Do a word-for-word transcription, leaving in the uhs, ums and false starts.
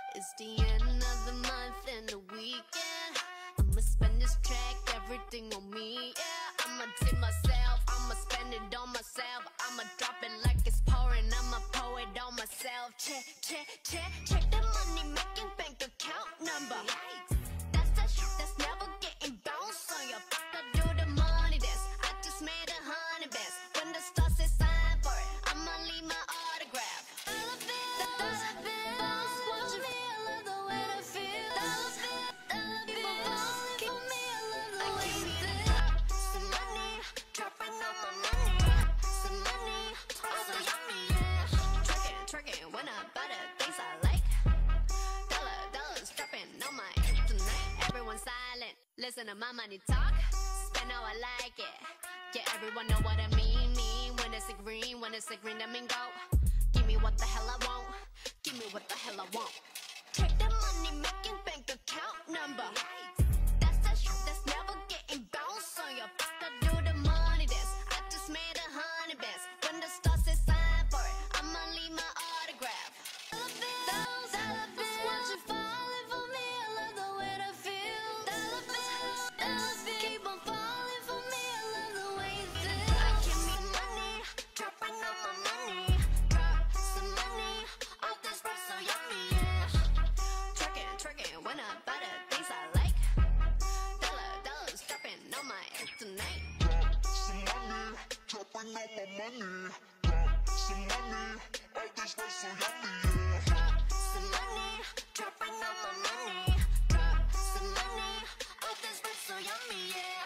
It's the end of the month and the weekend. I'ma spend this track, everything on me, yeah. I'ma tip myself, I'ma spend it on myself. I'ma drop it like it's pouring, I'ma pour it on myself. Check, check, check, check the money making bank account number. That's that shit that's never getting bounced on your I do the money dance, I just made a hundred bands. When the stars say sign for it, I'ma leave my autograph. Dollar bills, dollar bills, watch me, I love the way I feel. Dollar bills, dollar bills, keep me, I love the way you feel. Some money, dropping on my money. Some money, also yummy, yeah. Twerking, twerking, when I buy the things I like. Dollar, dollars dropping on my tonight. Everyone silent, listen to my money talk. Spend how I like it. Yeah, everyone know what I mean. Mean when it's a green, when it's a green, I mean go. Give me what the hell I want. Give me what the hell I want. Check the money making bank account number. That's that shit that's never getting bounced on your I do the money dance. I just made a hundred bands. When the stars say sign for it, I'ma leave my autograph. Dollar bills, dollar bills, watch you falling for me. I love the way I feel. Dollar bills, dollar bills, keep on falling for me. I love the way you feel. I give me money, dropping on my money. Drop some money, all this rap so yummy, yeah. Twerking, twerking, when I buy the things I like. Dollar, dollars dropping on my head tonight. Drop some money, dropping on my money. Drop some money, all this rap so yummy, yeah. Drop some money, dropping on my money. Drop some money, all this rap so yummy, yeah.